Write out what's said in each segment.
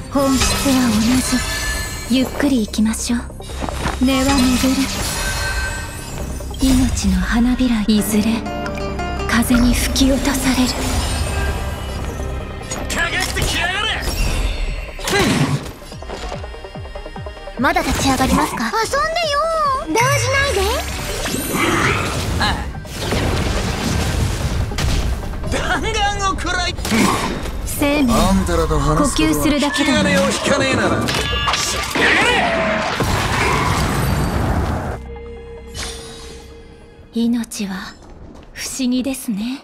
本質は同じ。ゆっくり行きましょう。根は巡る。命の花びらいずれ風に吹き落とされる。 かがしてきやがれ。 まだ立ち上がりますか。遊んでよ。動じないで。 弾丸を食らい。 生命あんたらと話す呼吸するだけだ。 引き金を引かねえなら。やがれ。 命は不思議ですね。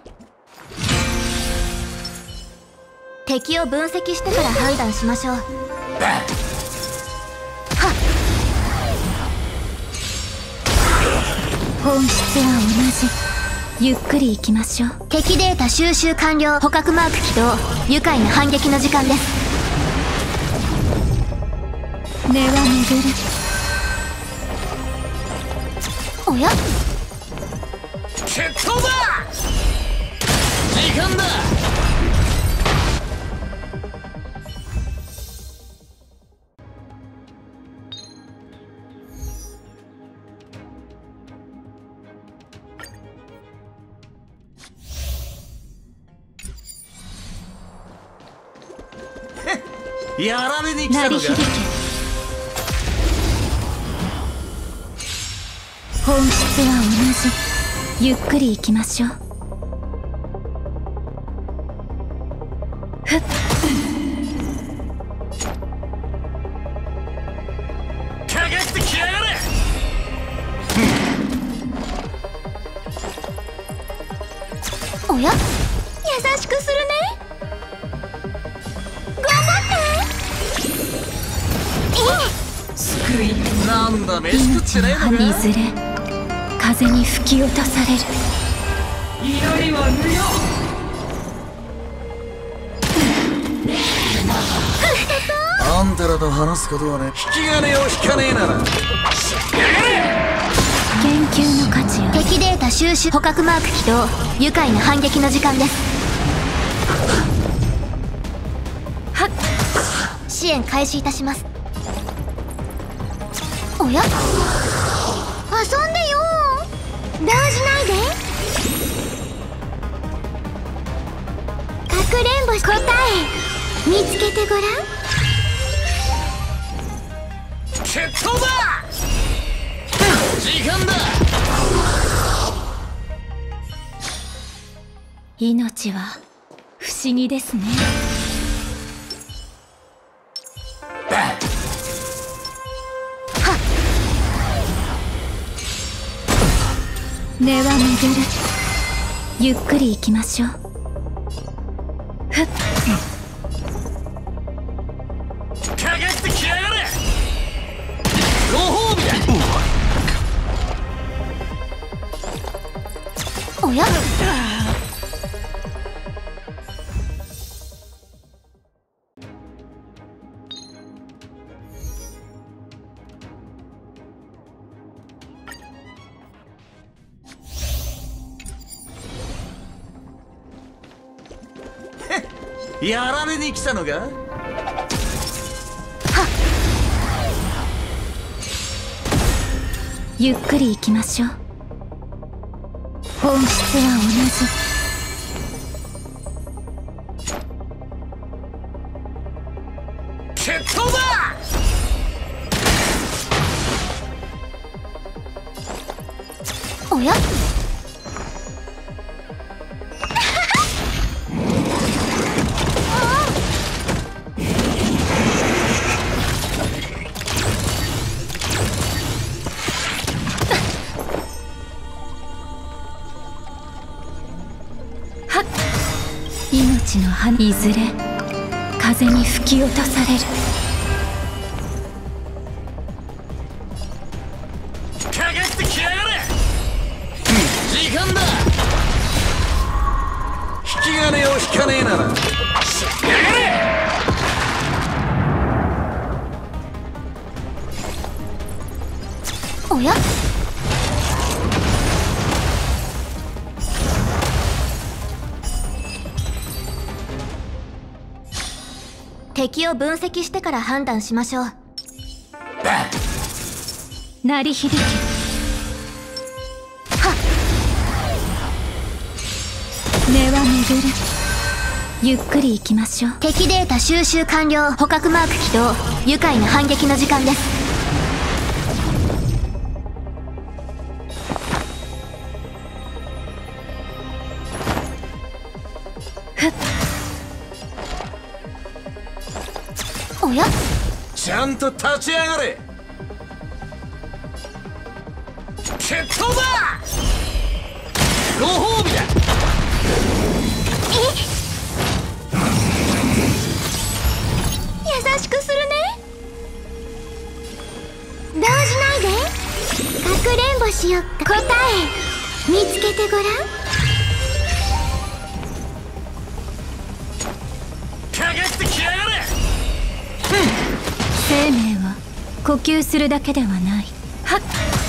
敵を分析してから判断しましょう。 本質は同じ。ゆっくり行きましょう。 敵データ収集完了。捕獲マーク起動。愉快な反撃の時間です。 根は巡る。 おや、 決闘だ。時間だ。やられに来たのか。 鳴り響け。本質は同じ。ゆっくり行きましょう。ふっ。 かがしてきやがれ。 おや、優しくするね。 救いなんだ、飯食ってねえのか。 いずれ風に吹き落とされる。 祈りは無用。あんたらと話すことはね。引き金を引かねえなら。 研究の価値よ。 敵データ収集。捕獲マーク起動。愉快な反撃の時間です。 はっ。 支援開始いたします。おや、遊んでよ。動じないで。かくれんぼし答え見つけてごらん。 決闘だ。時間だ。 命は不思議ですね。根は巡る。ゆっくり行きましょう。ふっ。 かがしてきやがれ。ご褒美だ。 おや、 やられに来たのか。 ゆっくり行きましょう。本質は同じ。 決闘だ。 おや、 命の花いずれ風に吹き落とされる。 かがしてきやがれ。時間だ。引き金を引かねえなら。やがれ。 おや、 敵を分析してから判断しましょう。 鳴り響け。根は巡る。ゆっくり行きましょう。 敵データ収集完了。捕獲マーク起動。愉快な反撃の時間です。おや？ ちゃんと立ち上がれ。決闘だ。ご褒美だ。 優しくするね。動じないで。かくれんぼしよっか。答え見つけてごらん。 かかってきやがれ。 生命は呼吸するだけではない。はっ。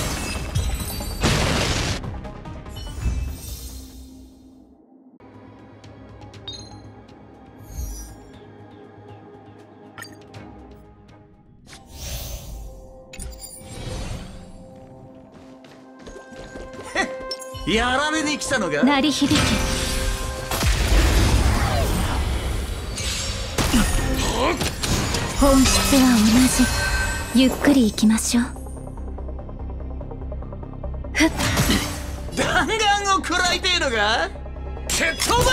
やられに来たのか。 鳴り響け。本質は同じ。ゆっくり行きましょう。ふっ。 弾丸を食らいてえのか。決闘だ。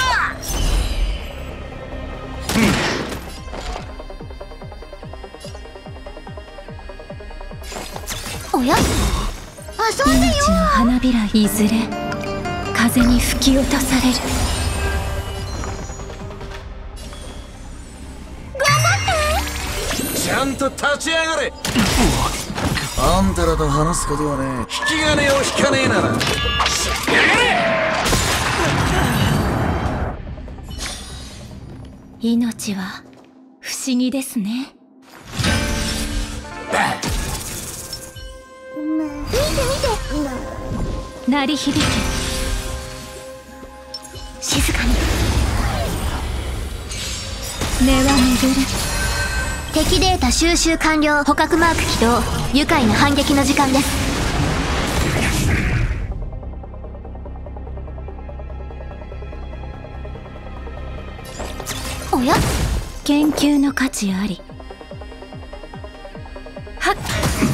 おや？遊んでよ。 命の花びらいずれ風に吹き落とされる。 ちゃんと立ち上がれ。あんたらと話すことはね、引き金を引かねえならやがれ。 命は不思議ですね。 見て見て。 鳴り響け。 静かに。 根は巡る。 敵データ収集完了。捕獲マーク起動。愉快な反撃の時間です。おや？ 研究の価値あり。はっ。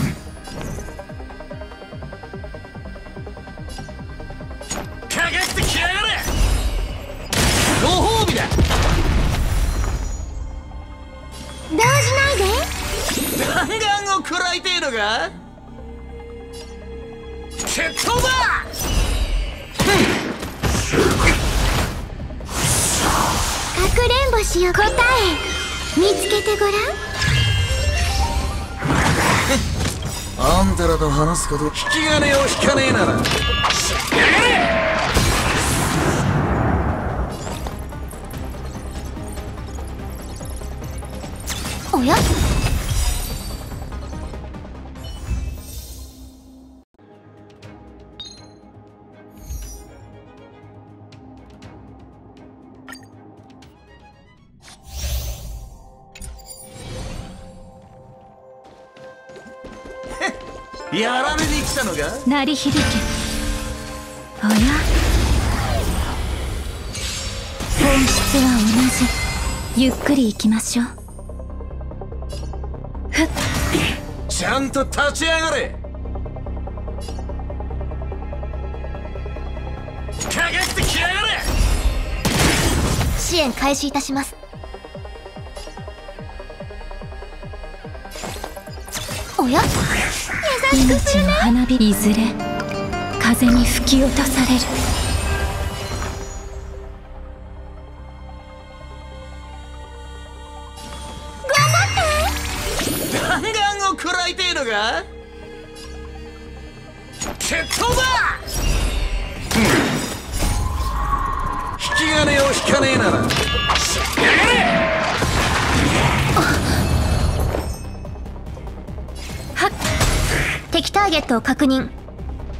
かかってきやがれ。ご褒美だ。 動じないで。 弾丸を食らいてえのか。決闘だ。 かくれんぼしよ。答え見つけてごらん。 あんたらと話すこと、引き金を引かねえならやがれ。 おや？ やられに来たのか。 鳴り響け。おや？本質は同じ。ゆっくり行きましょう。ふっ。 ちゃんと立ち上がれ。かかってきやがれ。 支援開始いたします。おや？優しくするね。 命の花火いずれ風に吹き落とされる。 弾丸を食らいてえのか。決闘だ。引き金を引かねえならやがれ。 はっ。 敵ターゲットを確認。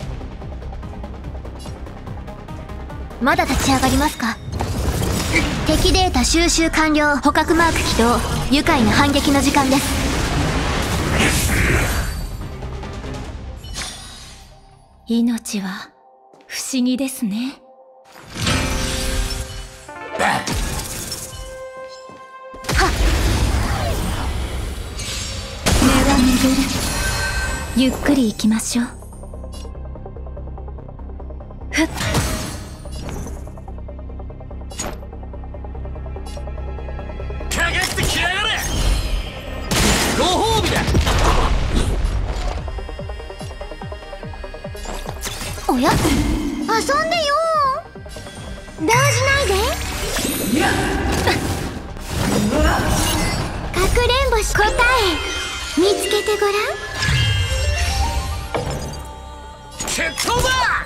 まだ立ち上がりますか。敵敵データ収集完了。捕獲マーク起動。愉快な反撃の時間です。 命は不思議ですね。根は巡る。ゆっくり行きましょう。ふっ。 かかってきやがれ。ご褒美だ。 おや、遊んでよ。動じないで。かくれんぼし答え見つけてごらん。 決闘だ。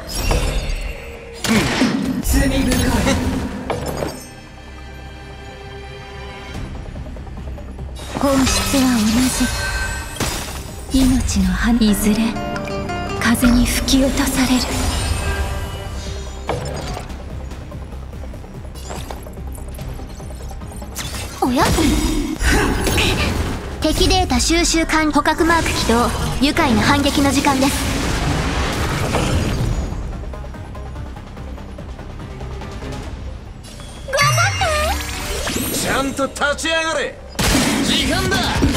罪深い。 本質は同じ。命の花いずれ風に吹き落とされる。 おや敵データ収集完。捕獲マーク起動。愉快な反撃の時間です。 ちゃんと立ち上がれ。時間だ。